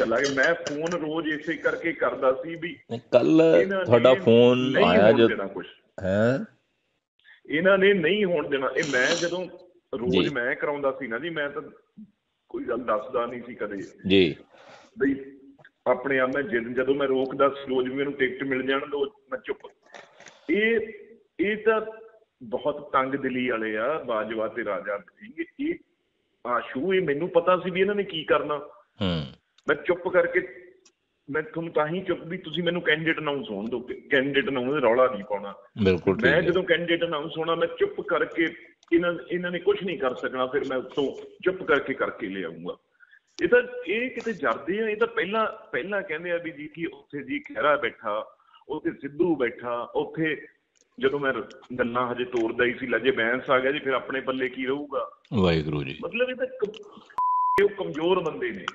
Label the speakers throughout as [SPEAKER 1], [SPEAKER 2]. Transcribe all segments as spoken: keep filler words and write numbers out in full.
[SPEAKER 1] ਚਲਾ ਗਿਆ। ਮੈਂ ਫੋਨ ਰੋਜ਼ ਇਸੇ ਕਰਕੇ ਕਰਦਾ ਸੀ ਵੀ
[SPEAKER 2] ਕੱਲ ਤੁਹਾਡਾ ਫੋਨ ਆਇਆ ਜਦ
[SPEAKER 1] ਕੁਛ
[SPEAKER 2] ਹੈ
[SPEAKER 1] ਇਹਨਾਂ ਨੇ ਨਹੀਂ ਹੋਣ ਦੇਣਾ। ਇਹ ਮੈਂ ਜਦੋਂ ਰੋਜ਼ ਮੈਂ ਕਰਾਉਂਦਾ ਸੀ ਨਾ ਜੀ, ਮੈਂ ਤਾਂ ਕੋਈ ਗੱਲ ਦੱਸਦਾ ਨਹੀਂ ਸੀ ਕਦੇ
[SPEAKER 2] ਜੀ
[SPEAKER 1] ਬਈ ਆਪਣੇ ਆਪ। ਮੈਂ ਜਦੋਂ ਮੈਂ ਰੋਕਦਾ ਸੀ ਰੋਜ਼ ਵੀ ਮੈਨੂੰ ਟਿਕਟ ਮਿਲ ਜਾਣ ਤਾਂ ਮੈਂ ਚੁੱਪ। ਇਹ ਇਹ ਤਾਂ ਬਹੁਤ ਤੰਗ ਦਿਲੀ ਵਾਲੇ ਆ ਬਾਜਵਾ ਤੇ ਰਾਜਾ ਸਿੰਘ। ਇਹ ਆਸ਼ੂ ਇਹ ਮੈਨੂੰ ਪਤਾ ਸੀ ਵੀ ਇਹਨਾਂ ਨੇ ਕੀ ਕਰਨਾ। ਮੈਂ ਚੁੱਪ ਕਰਕੇ ਮੈਂ ਤੁਹਾਨੂੰ ਤਾਂ ਹੀ ਚੁੱਪ ਵੀ ਤੁਸੀਂ ਮੈਨੂੰ ਕੈਂਡੀਡੇਟ ਅਨਾਊਂਸ ਹੋਣ ਦਿਓ, ਕੈਂਡੀਡੇਟ ਅਨਾਊਂਸ ਰੌਲਾ ਨਹੀਂ ਪਾਉਣਾ। ਮੈਂ ਜਦੋਂ ਕੈਂਡੀਡੇਟ ਅਨਾਊਂਸ ਹੋਣਾ ਮੈਂ ਚੁੱਪ ਕਰਕੇ ਇਹਨਾਂ ਇਹਨਾਂ ਨੇ ਕੁਛ ਨਹੀਂ ਕਰ ਸਕਣਾ। ਫਿਰ ਮੈਂ ਉੱਥੋਂ ਚੁੱਪ ਕਰਕੇ ਕਰਕੇ ਲਿਆਊਂਗਾ। ਇਹ ਤਾਂ ਇਹ ਕਿਤੇ ਜਰਦੇ ਆ। ਇਹ ਤਾਂ ਪਹਿਲਾਂ ਪਹਿਲਾਂ ਕਹਿੰਦੇ ਆ ਵੀ ਜੀ ਕਿ ਉੱਥੇ ਜੀ ਖਹਿਰਾ ਬੈਠਾ, ਉੱਥੇ ਸਿੱਧੂ ਬੈਠਾ, ਉੱਥੇ ਜਦੋਂ ਮੈਂ ਗੱਲਾਂ ਹਜੇ ਤੋਰਦਾ ਹੀ ਸੀ ਲਜੇ ਬੈਂਸ ਆ ਗਿਆ ਜੀ, ਫਿਰ ਆਪਣੇ ਪੱਲੇ ਕੀ ਰਹੂਗਾ।
[SPEAKER 2] ਵਾਹਿਗੁਰੂ ਜੀ।
[SPEAKER 1] ਮਤਲਬ ਇਹ ਤਾਂ ਕਮਜ਼ੋਰ ਬੰਦੇ ਨੇ।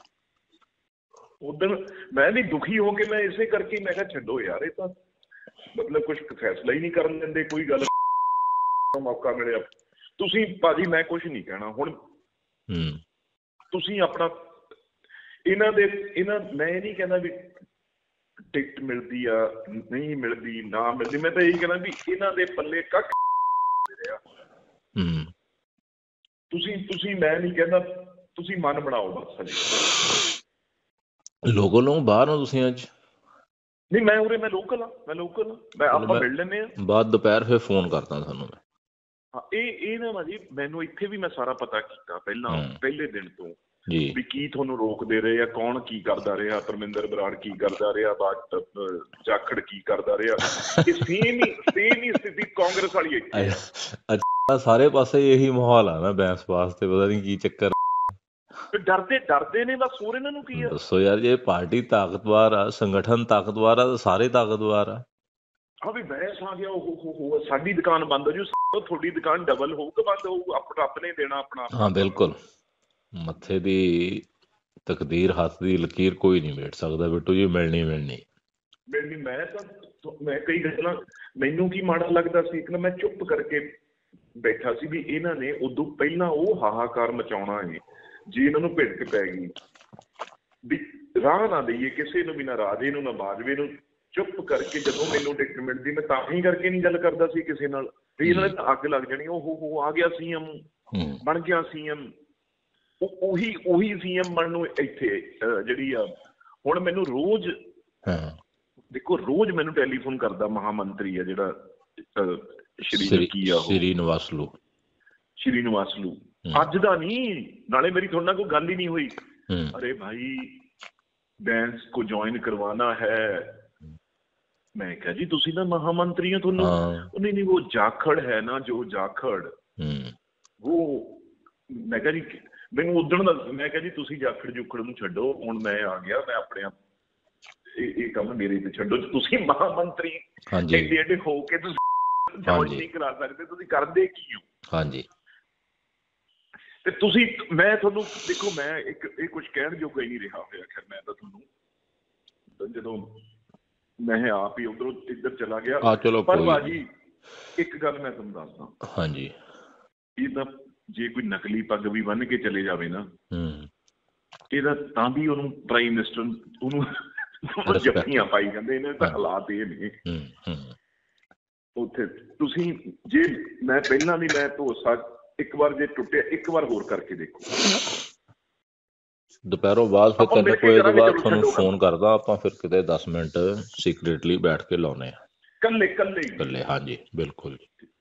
[SPEAKER 1] ਉਦਣ ਮੈਂ ਵੀ ਦੁਖੀ ਹੋ ਕੇ ਮੈਂ ਇਸੇ ਕਰਕੇ ਮੈਂ ਕਿਹਾ ਛੱਡੋ ਯਾਰ, ਇਹ ਤਾਂ ਮਤਲਬ ਕੁਛ ਫੈਸਲਾ ਹੀ ਨਹੀਂ ਕਰਨ ਦਿੰਦੇ। ਕੋਈ ਗੱਲ ਮੌਕਾ ਮਿਲਿਆ ਤੁਸੀਂ ਭਾਜੀ ਮੈਂ ਕੁਛ ਨਹੀਂ ਕਹਿਣਾ ਹੁਣ। ਤੁਸੀਂ ਆਪਣਾ ਇਹਨਾਂ ਦੇ ਇਹਨਾਂ ਮੈਂ ਇਹ ਨਹੀਂ ਕਹਿੰਦਾ ਵੀ ਟਿਕਟ ਮਿਲਦੀ ਆ ਨਹੀਂ ਮਿਲਦੀ ਨਾ ਮਿਲਦੀ। ਮੈਂ ਤਾਂ ਇਹੀ ਕਹਿੰਦਾ ਵੀ ਇਹਨਾਂ ਦੇ ਪੱਲੇ ਕੱਖ ਰਿਹਾ। ਤੁਸੀਂ ਤੁਸੀਂ ਮੈਂ ਨਹੀਂ ਕਹਿੰਦਾ ਤੁਸੀਂ ਮਨ ਬਣਾਓ ਬਸ। ਹਜੇ
[SPEAKER 2] ਲੋਕਲ ਨੂੰ ਬਾਹਰ ਹੋ ਤੁਸੀਂ ਅੱਜ?
[SPEAKER 1] ਨਹੀਂ ਮੈਂ ਉਰੇ ਮੈਂ ਲੋਕਲ ਆ ਮੈਂ ਲੋਕਲ ਆ ਮੈਂ ਆਪਾਂ ਮਿਲ ਲੈਂਦੇ ਹਾਂ
[SPEAKER 2] ਬਾਅਦ ਦੁਪਹਿਰ ਫਿਰ ਫੋਨ ਕਰਦਾ ਤੁਹਾਨੂੰ ਮੈਂ।
[SPEAKER 1] ਹਾਂ ਇਹ ਇਹ ਨਾ ਭਾਜੀ ਮੈਨੂੰ ਇੱਥੇ ਵੀ ਮੈਂ ਸਾਰਾ ਪਤਾ ਕੀਤਾ ਪਹਿਲਾਂ ਪਹਿਲੇ ਦਿਨ ਤੋਂ ਵੀ ਕੀ ਤੁਹਾਨੂੰ ਰੋਕਦੇ ਰਹੇ ਆ, ਕੌਣ ਕੀ ਕਰਦਾ ਰਿਹਾ, ਧਰਮਿੰਦਰ ਬਰਾੜ ਕੀ ਕਰਦਾ ਰਿਹਾ, ਜਾਖੜ ਕੀ ਕਰਦਾ ਰਿਹਾ। ਇਹ ਸੇਮ ਹੀ ਸੇਮ ਹੀ ਸਥਿਤੀ ਕਾਂਗਰਸ ਵਾਲੀ ਇੱਥੇ।
[SPEAKER 2] ਅੱਛਾ ਸਾਰੇ ਪਾਸੇ ਇਹੀ ਮਾਹੌਲ ਆ ਨਾ ਬੈਂਸ ਵਾਸਤੇ, ਪਤਾ ਨਹੀਂ ਕੀ ਚੱਕਰ।
[SPEAKER 1] ਡਰਦੇ ਡਰਦੇ ਨੇ ਬਸ, ਹੋਰ ਇਹਨਾਂ ਨੂੰ ਕੀ ਆ।
[SPEAKER 2] ਦੱਸੋ ਯਾਰ ਜੇ ਪਾਰਟੀ ਤਾਕਤਵਰ ਆ, ਸੰਗਠਨ ਤਾਕਤਵਰ ਆ ਤਾਂ ਸਾਰੇ ਤਾਕਤਵਰ ਆ।
[SPEAKER 1] ਹਾਂ ਵੀ ਬੈਂਸ ਆ ਗਿਆ ਉਹ ਸਾਡੀ ਦੁਕਾਨ ਬੰਦ ਹੋ ਜੂ, ਤੁਹਾਡੀ ਦੁਕਾਨ ਡਬਲ ਹੋਊ ਕਿ ਬੰਦ ਹੋਊ, ਆਪਣਾ ਰੱਬ ਨੇ ਦੇਣਾ ਆਪਣਾ।
[SPEAKER 2] ਹਾਂ ਬਿਲਕੁਲ। ਮੱਥੇ ਦੀ ਤਕਦੀਰ ਹੱਥ ਦੀ ਲਕੀਰ ਕੋਈ ਨਹੀਂ ਮੇਟ ਸਕਦਾ ਬਿੱਟੂ ਜੀ, ਮਿਲਣੀ ਮਿਲਣੀ
[SPEAKER 1] ਮਿਲਣੀ। ਮੈਂ ਤਾਂ ਮੈਂ ਕਈ ਗੱਲਾਂ ਮੈਨੂੰ ਕੀ ਮਾੜਾ ਲੱਗਦਾ ਸੀ ਇੱਕ ਨਾ ਮੈਂ ਚੁੱਪ ਕਰਕੇ ਬੈਠਾ ਸੀ ਵੀ ਇਹਨਾਂ ਨੇ ਉਦੋਂ ਪਹਿਲਾਂ ਉਹ ਹਾਹਾਕਾਰ ਮਚਾਉਣਾ ਹੈ। ਜੇ ਇਹਨਾਂ ਨੂੰ ਭਿੜਕ ਪੈ ਗਈ ਵੀ ਰਾਹ ਨਾ ਦੇਈਏ ਕਿਸੇ ਨੂੰ ਵੀ, ਨਾ ਰਾਜੇ ਨੂੰ ਨਾ ਬਾਜਵੇ ਨੂੰ, ਚੁੱਪ ਕਰਕੇ ਜਦੋਂ ਮੈਨੂੰ ਟਿਕਟ ਮਿਲਦੀ ਮੈਂ ਤਾਂ ਹੀ ਕਰਕੇ ਨਹੀਂ ਗੱਲ ਕਰਦਾ ਸੀ ਕਿਸੇ ਨਾਲ ਵੀ ਇਹਨਾਂ ਨੇ ਤਾਂ ਅੱਗ ਲੱਗ ਜਾਣੀ। ਉਹ ਹੋ ਆ ਗਿਆ ਸੀ ਐਮ ਬਣ ਗਿਆ ਸੀ ਐਮ। ਉਹ ਉਹੀ ਉਹੀ ਸੀ ਐਮ ਬਣਨ ਨੂੰ ਇੱਥੇ ਜਿਹੜੀ ਆ ਹੁਣ ਮੈਨੂੰ ਰੋਜ਼ ਦੇਖੋ ਰੋਜ਼ ਮੈਨੂੰ ਟੈਲੀਫੋਨ ਕਰਦਾ ਮਹਾਮੰਤਰੀ ਆ ਜਿਹੜਾ ਸ਼੍ਰੀ ਕੀ ਆ
[SPEAKER 2] ਸ਼੍ਰੀ ਨਿਵਾਸਲੂ
[SPEAKER 1] ਸ਼੍ਰੀ ਨਿਵਾਸਲੂ ਅੱਜ ਦਾ ਨਹੀਂ, ਨਾਲੇ ਮੇਰੀ ਤੁਹਾਡੇ ਨਾਲ ਕੋਈ ਗੱਲ ਹੀ ਨਹੀਂ ਹੋਈ। ਅਰੇ ਭਾਈ ਬੈਂਸ ਕੋ ਜੁਆਇਨ ਕਰਵਾना ਹੈ। ਮੈਂ ਕਿਹਾ ਜੀ ਤੁਸੀਂ ਤਾਂ ਮਹਾਮੰਤਰੀ ਹੋ, ਤੁਹਾਨੂੰ ਨਹੀਂ ਨਹੀਂ ਉਹ ਜਾਖੜ ਹੈ ਨਾ ਜੋ ਜਾਖੜ ਉਹ। ਮੈਂ ਕਿਹਾ ਜੀ ਮੈਨੂੰ ਉਦਣ ਦਾ ਮੈਂ ਕਿਹਾ ਜੀ ਤੁਸੀਂ ਜਾਖੜ ਜੁਖੜ ਨੂੰ ਛੱਡੋ, ਹੁਣ ਮੈਂ ਆ ਗਿਆ, ਮੈਂ ਆਪਣੇ ਆਪ ਇਹ ਕੰਮ ਮੇਰੇ ਤੇ ਛੱਡੋ। ਤੁਸੀਂ ਮਹਾਮੰਤਰੀ ਐਡੇ ਐਡੇ ਹੋ ਕੇ ਤੁਸੀਂ ਜੁਆਇਨ ਨਹੀਂ ਕਰਾ ਸਕਦੇ, ਤੁਸੀਂ ਕਰਦੇ ਕੀ ਹੋ? ਹਾਂਜੀ ਤੇ ਤੁਸੀਂ ਮੈਂ ਤੁਹਾਨੂੰ ਦੇਖੋ ਮੈਂ ਇੱਕ ਇਹ ਕੁਛ ਕਹਿਣ ਜੋਗਾ ਹੀ ਨਹੀਂ ਰਿਹਾ ਹੋਇਆ। ਖੈਰ ਮੈਂ ਤਾਂ ਤੁਹਾਨੂੰ ਜਦੋਂ ਮੈਂ ਆਪ ਹੀ ਉਧਰੋਂ ਇੱਧਰ ਚਲਾ ਗਿਆ। ਪਰ ਭਾਜੀ ਇੱਕ ਗੱਲ ਮੈਂ ਤੁਹਾਨੂੰ ਦੱਸਦਾ, ਹਾਂਜੀ ਇਹ ਤਾਂ ਜੇ ਕੋਈ ਨਕਲੀ ਪੱਗ ਵੀ ਬੰਨ ਕੇ ਚਲੇ ਜਾਵੇ ਨਾ ਇਹਦਾ ਤਾਂ ਵੀ ਉਹਨੂੰ ਪ੍ਰਾਈਮ ਮਿਨਿਸਟਰ ਉਹਨੂੰ ਜੱਫੀਆਂ ਪਾਈ ਜਾਂਦੇ। ਇਹਨਾਂ ਤਾਂ ਹਾਲਾਤ ਇਹ ਨੇ ਉੱਥੇ। ਤੁਸੀਂ ਜੇ ਮੈਂ ਪਹਿਲਾਂ ਵੀ ਮੈਂ ਭਰੋਸਾ ਇੱਕ ਵਾਰ ਜੇ ਟੁੱਟਿਆ ਇੱਕ ਵਾਰ ਹੋਰ ਕਰਕੇ ਦੇਖੋ।
[SPEAKER 2] ਦੁਪਹਿਰੋਂ ਬਾਅਦ ਫਿਰ ਤਿੰਨ ਕੁ ਵਜੇ ਤੋਂ ਬਾਅਦ ਤੁਹਾਨੂੰ ਫੋਨ ਕਰਦਾ ਆਪਾਂ, ਫਿਰ ਕਿਤੇ ਦਸ ਮਿੰਟ ਸੀਕ੍ਰੇਟਲੀ ਬੈਠ ਕੇ ਲਾਉਣੇ ਆ ਇਕੱਲੇ ਇਕੱਲੇ ਇਕੱਲੇ। ਹਾਂਜੀ ਬਿਲਕੁਲ ਜੀ।